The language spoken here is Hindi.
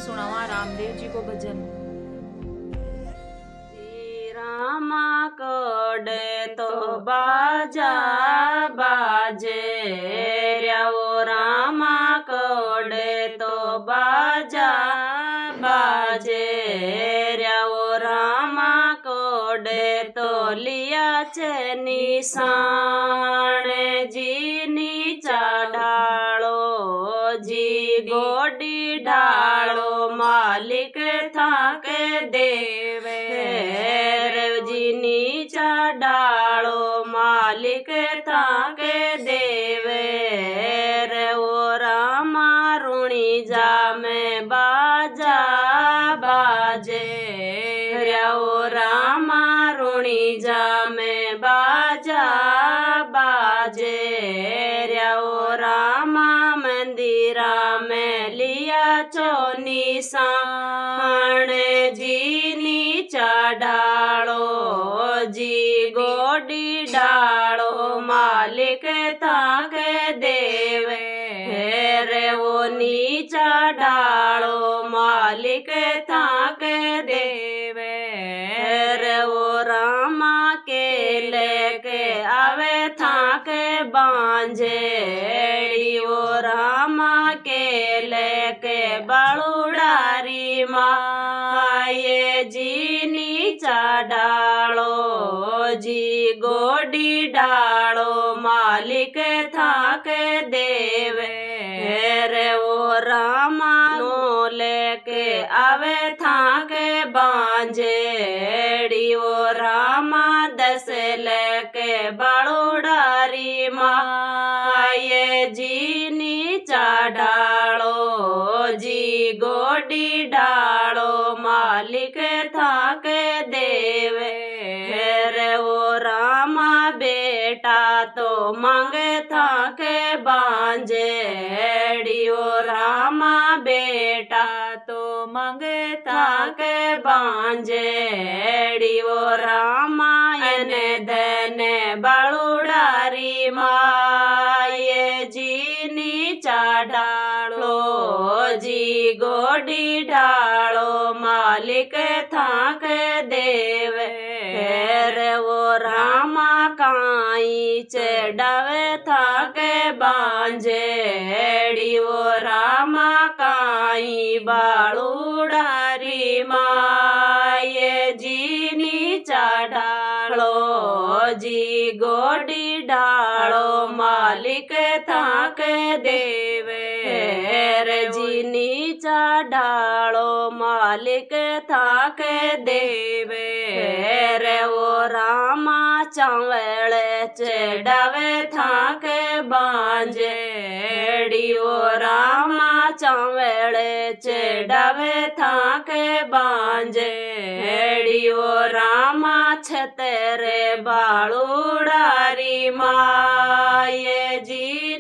सुनावा रामदेव जी को भजन। रामा कोडे तो बाजा बाजे र्याओ रामा कोडे तो बाजा बाजे र्याओ रामा कोडे तो लिया चे निशान जी नीचा ढालो जी गोडी ढालो मालिक थाके देवे नीचा डालो मालिक थाके देवे रे ओ रामा रुणी जा में बाजा बाजे रे ओ रामा रुणी जा में बाजा बाजे रे ओ रामा मंदिरा में लिया चो निशान जी नीचा डालो जी गोडी डालो मालिक थाके देवे रे वो नीचा डालो मालिक थाके देवे रे वो रामा के लेके आवे थाके बांझे वो रामा के लेके बलुड़ारी माये जी नीचा डालो जी गोडी डालो मालिक थाके देवे रे वो रामा नो लेके आवे थाके बांझेड़ी वो रामा दस लेके बड़ोडारी माये जी नीचा डालो जी गोडी डालो मालिक थाके देवे रे वो रामा बेटा तो मांगे थाके बांझेड़ी वो रामा बेटा तो मांगे थाके बांझेड़ी वो रामा ने धने बलुड़ारी माये जी नीचा डालो जी गोडी डालो मालिक थाके देवे रे वो रामा काई चढ़ावे थाके बांझेड़ी वो रामा काई बालुड़ारी माये जी नीचा डालो जी गोडी डालो मालिक थाके देवे रे जी नीचा डालो मालिक थाके देवे रे वो रामा चावले चढ़ावे थाके बांझेड़ी वो रामा चावले चढ़ावे थाके बांझेड़ी वो रामा छतरे बालुड़ारी माये जी